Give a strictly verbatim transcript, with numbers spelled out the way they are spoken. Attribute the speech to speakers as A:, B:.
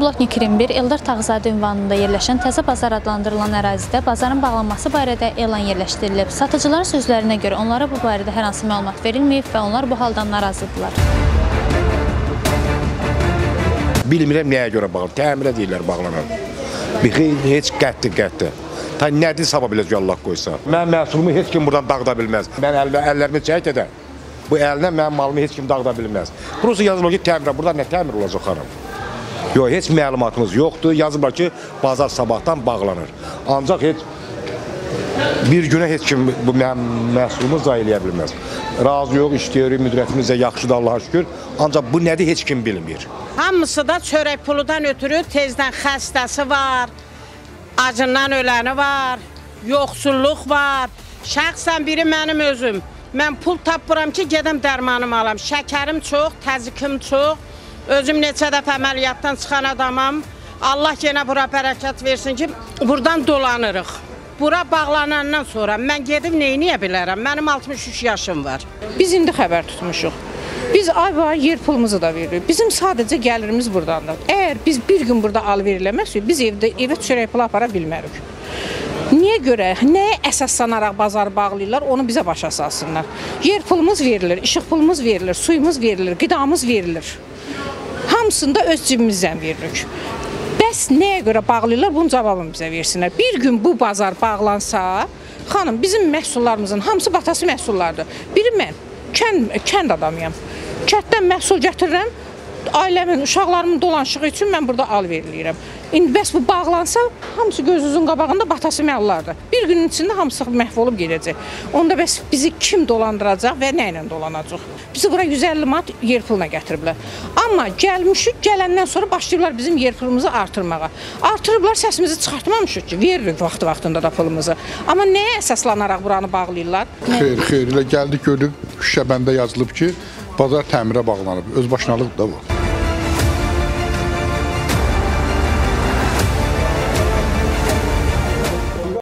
A: Bloknik iyirmi bir Eldar Tağızadə ünvanında yerləşən Təzə Bazar adlandırılan ərazidə bazarın bağlanması barədə elan yerləşdirilib. Satıcıların sözlərinə görə onlara bu barədə hər hansı məlumat verilməyib və onlar bu haldan narazıdırlar.
B: Bilmirəm nəyə görə bağlı, təmirə deyirlər bağlanan. Heç qətti qətti. Ta nədir sabah biləcək Allah qoysa. Mənim məhsulumu heç kim buradan dağıda bilməz. Mən əllərimi çək edə, bu əlinə mənim malımı heç kim dağıda bilməz. Burası yazılır ki, təmirə, burada nə təmir olacaq xanım? Yox, heç məlumatımız yoxdur. Yazıblar ki, bazar sabahdan bağlanır. Ancaq heç bir günə heç kim bu məhsulumu zay eləyə bilməz. Razı yox, işləyirik, müdürətimiz də yaxşıdır, Allaha şükür. Ancaq bu nədir, heç kim bilmir.
C: Hamısı da çörək puludan ötürü tezdən xəstəsi var, acından öləni var, yoxsulluq var. Şəxsən biri mənim özüm. Mən pul tapıram ki, gedəm dərmanımı alam. Şəkərim çox, təzikim çox. Özüm neçə dəfə əməliyyatdan çıxan adamam. Allah yenə bura bərəkət versin ki, buradan dolanırıq. Bura bağlanandan sonra mən gedib neyniyə bilərəm? Mənim altmış üç yaşım var.
D: Biz indi xəbər tutmuşuq. Biz ay var yer pulumuzu da veririk. Bizim sadəcə gəlirimiz buradandır. Əgər biz bir gün burada alver-eləməsək, biz evdə evə çörək pulu apara bilmərik. Niyə görə, nəyə əsaslanaraq bazarı bağlayırlar, onu bizə başa salsınlar. Yer pulumuz verilir, işıq pulumuz verilir, suyumuz verilir, qidamız verilir. Hamısını da öz cibimizdən veririk. Bəs nəyə görə bağlayırlar, bunun cavabını bizə versinlər. Bir gün bu bazar bağlansa, xanım, bizim məhsullarımızın hamısı batası məhsullardır. Biri mən, kənd, kənd adamıyam. Kənddən məhsul gətirirəm, ailəmin, uşaqlarımın dolanışığı üçün mən burada alver eləyirəm. İndi bəs bu bağlansa, hamısı gözünüzün qabağında batası məhsullardır. Bir günün içində hamısı məhv olub gedəcək. Onda bəs bizi kim dolandıracaq və nə ilə dolanacaq? Bizi bura yüz əlli manat yer puluna gətiriblər. Amma gəlmişik, gələndən sonra başlayırlar bizim yer pulumuzu artırmağa. Artırıblar, səsimizi çıxartmamışıq ki, veririk vaxtı-vaxtında da pulumuzu. Amma nəyə əsaslanaraq buranı bağlayırlar?
E: Xeyr, xeyr, elə gəldik, gördük, şüşəbəndə yazılıb ki, bazar təmirə bağlanıb, özbaşınalıq da var.